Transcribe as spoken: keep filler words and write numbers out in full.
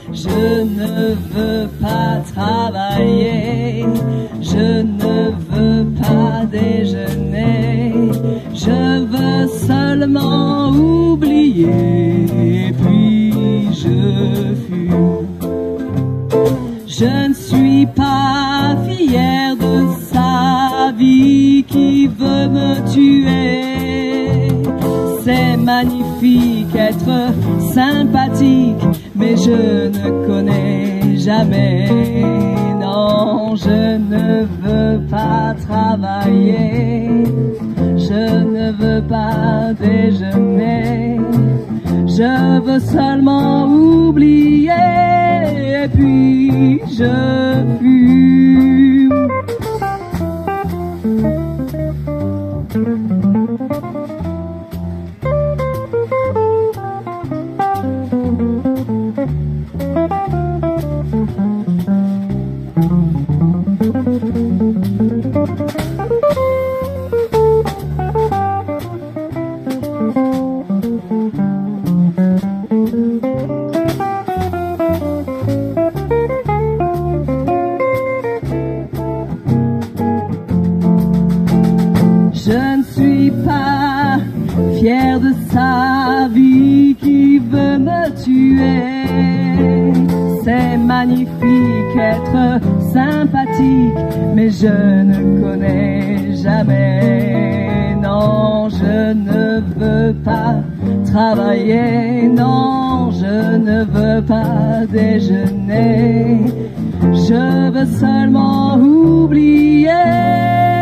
Je ne veux pas travailler, je ne veux pas déjeuner, je veux seulement oublier, puis je fume. Je ne suis pas fier de sa vie qui veut me tuer. C'est magnifique être sympathique, mais je ne connais jamais. Non, je ne veux pas travailler, je ne veux pas déjeuner, je veux seulement oublier, et puis je fume. Je ne suis pas fier de sa vie qui veut me tuer. C'est magnifique être sympathique, mais je ne connais jamais. Non, je ne veux pas travailler, non, je ne veux pas déjeuner, je veux seulement oublier.